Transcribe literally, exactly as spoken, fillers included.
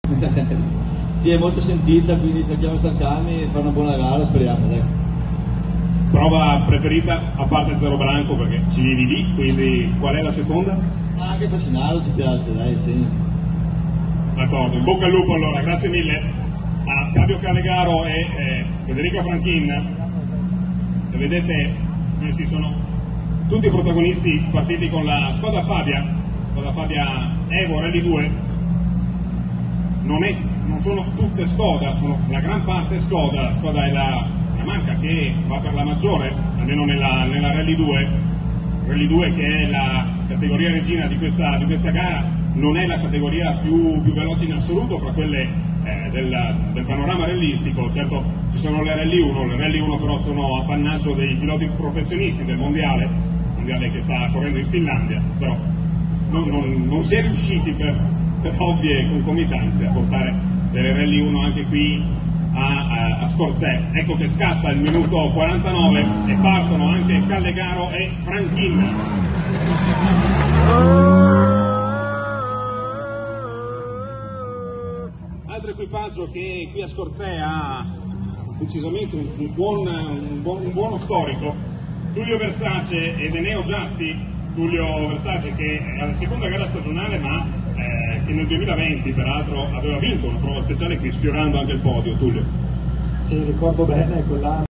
Sì, è molto sentita, quindi cerchiamo di stancarmi e fare una buona gara, speriamo, dai. Prova preferita, a parte Zero Branco, perché ci vivi lì, quindi qual è la seconda? Anche Fascinaro ci piace, dai, sì. D'accordo, in bocca al lupo allora, grazie mille a Fabio Callegaro e eh, Federico Franchin. E vedete, questi sono tutti i protagonisti partiti con la Skoda Fabia, Skoda Fabia Evo Rally due. Non, è, non sono tutte Skoda, sono la gran parte Skoda. La Skoda è la, la marca che va per la maggiore, almeno nella, nella Rally due. Rally due che è la categoria regina di questa, di questa gara, non è la categoria più, più veloce in assoluto fra quelle eh, del, del panorama rallistico. Certo ci sono le Rally uno, le Rally uno però sono appannaggio dei piloti professionisti del mondiale, mondiale che sta correndo in Finlandia, però non, non, non si è riusciti per, per ovvie concomitanze a portare delle Rally uno anche qui a, a, a Scorzè. Ecco che scatta il minuto quarantanove e partono anche Callegaro e Franchin. Altro equipaggio che qui a Scorzè ha decisamente un, un, buon, un, buon, un buono storico, Tullio Versace ed Eneo Giatti. Tullio Versace che è alla seconda gara stagionale, ma eh, che nel duemilaventi peraltro aveva vinto una prova speciale qui, sfiorando anche il podio. Tullio. Sì, ricordo bene quell'anno.